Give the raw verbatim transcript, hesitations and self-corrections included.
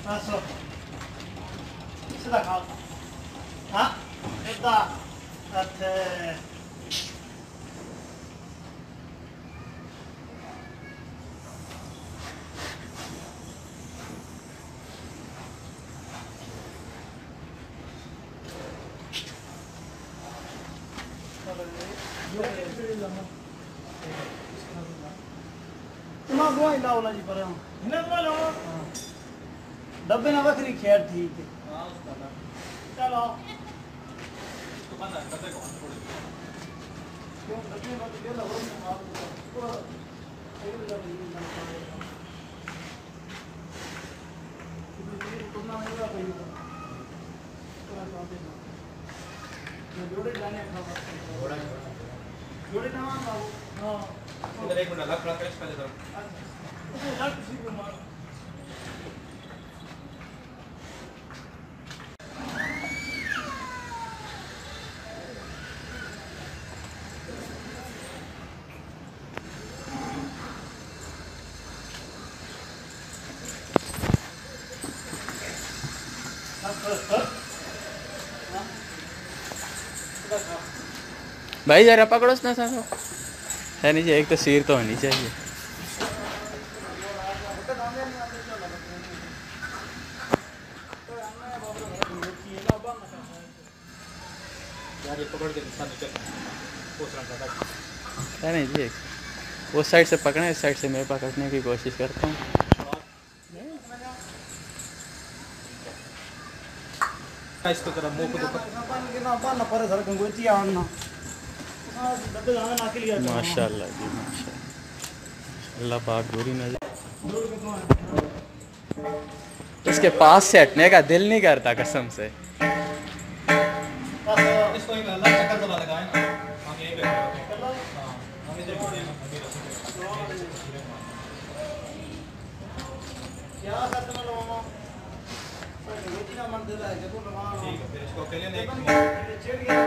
Adesso se da calma. Ah? E da a te. ना दवाई लाओ ना जी पर हम इन्हें दवा लाओ डब्बे ना बकरी खैर ठीक है चलो तो पता है डब्बे को थोड़े क्यों डब्बे में तो गेला हो ना आप पूरा एक डब्बे में ना ये तुमने नहीं लगा पाई पूरा साथ में मैं जोड़े जाने खावा जोड़ा जोड़े ना आओ हां इधर एक मिनट लग लग कैच कर देता हूं अच्छा लग किसी को मार भाई जरा पकड़ो ना सर है नहीं एक तो सिर तो होनी चाहिए है नहीं जी उस साइड से पकड़े इस साइड से मैं पकड़ने की कोशिश करता हूँ इसको जरा मुंह को तो के ना बाना पर सर गंगोची आना डब्बे जाने ना के लिए माशाल्लाह जी माशाल्लाह अल्लाह पाक दूरी नजर इसके पास से हटने का दिल नहीं करता कसम से इसको एक अलग चक्कर तो लगाए ना हम यहीं बैठे हैं हां हम इधर खड़े हैं क्या करते हैं लोगों ठीक है फिर इसको अकेले नहीं